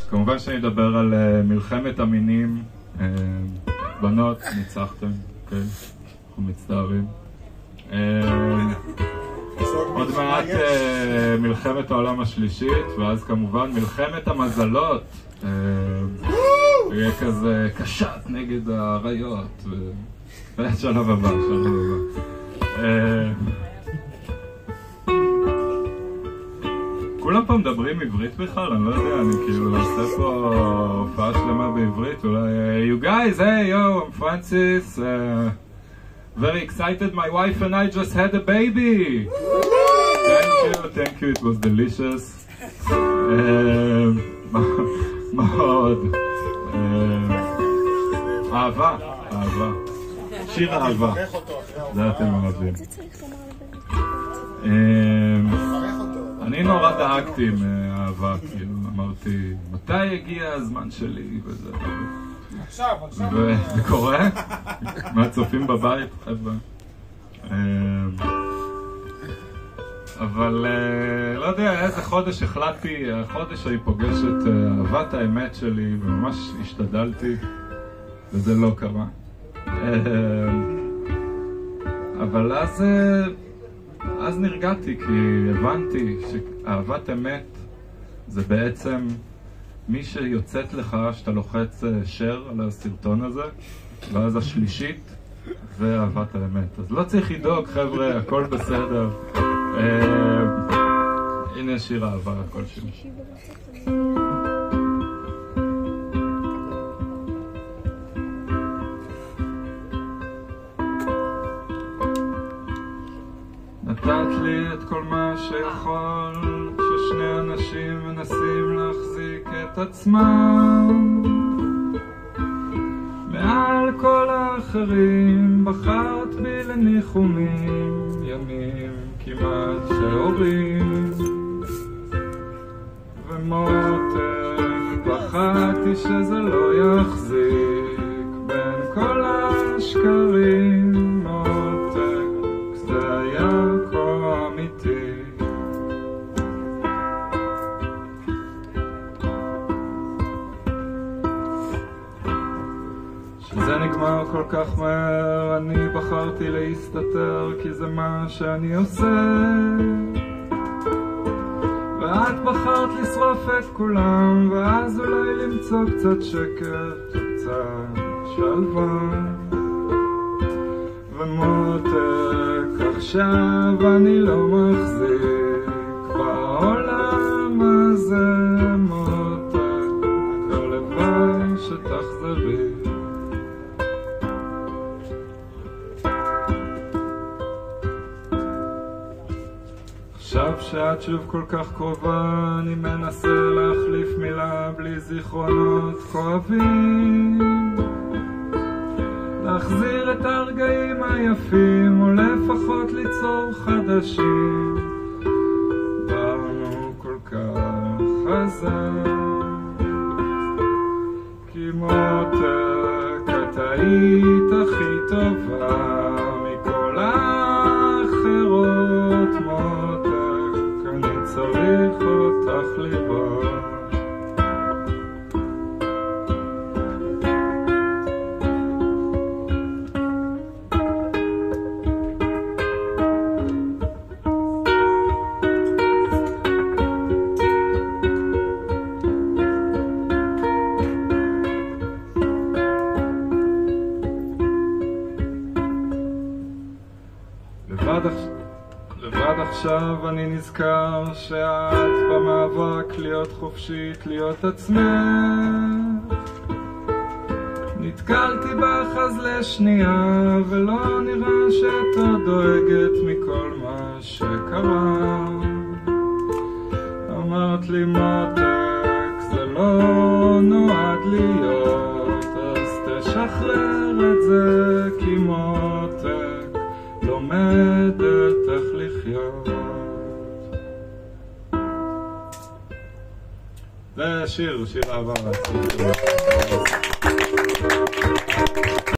כמובן שאני אדבר על מלחמת המינים. בנות, ניצחתם, כן, אנחנו מצטערים. עוד מעט מלחמת העולם השלישית, ואז כמובן מלחמת המזלות. יהיה כזה קשת נגד האריות. שלב הבא, שלב הבא. כולם פה מדברים עברית בכלל? אני לא יודע, אני כאילו עושה פה הופעה שלמה בעברית, אולי... You guys, hey, yo, I'm Francis. Very excited, my wife and I just had a baby. Thank you, it was delicious. מה עוד? אהבה, אהבה. שיר אהבה. זה אתם אוהבים. אני נורא דאגתי מאהבה, כאילו, אמרתי, מתי הגיע הזמן שלי וזה. עכשיו. וזה קורה? מהצופים בבית, חבר'ה. אבל לא יודע, איזה חודש החלטתי, החודש אני פוגש את אהבת האמת שלי, וממש השתדלתי, וזה לא קרה. אבל אז נרגעתי, כי הבנתי שאהבת אמת זה בעצם מי שיוצאת לך שאתה לוחץ share על הסרטון הזה, ואז השלישית זה אהבת האמת. אז לא צריך לדאוג, חבר'ה, הכל בסדר. הנה שיר אהבה, הכל שלי. נתת לי את כל מה שיכול, כששני אנשים מנסים להחזיק את עצמם מעל כל האחרים. בחרת בי לניחומים, ימים כמעט שעורים ומותק. בחרתי שזה לא יחזיק בין כל השקרים. מותק, זה היה כה אמיתי. שזה נגמר כל כך מהר, אני בחרתי להסתתר, כי זה מה שאני עושה. ואת בחרת לשרוף את כולם, ואז אולי למצוא קצת שקט וקצת שלווה. ומותק, עכשיו אני לא מחזיק בעולם הזה. מותק, הלוואי שתחזרי. עכשיו שאת שוב כל כך קרובה, אני מנסה להחליף מילה בלי זיכרונות כואבים. להחזיר את הרגעים היפים, או לפחות ליצור חדשים. באנו כל כך חזק, כי מותק, את היית הכי טובה מכל האחרות. מותק, אני צריך אותך לראות. לבד עכשיו אני נזכר שאת במאבק להיות חופשית, להיות עצמך. נתקלתי בך אז לשנייה, ולא נראה שאת עוד דואגת מכל מה שקרה. אמרת לי מותק, זה לא נועד להיות, אז תשחרר את זה, כי מותק לומדת איך לחיות. זה שיר אהבה.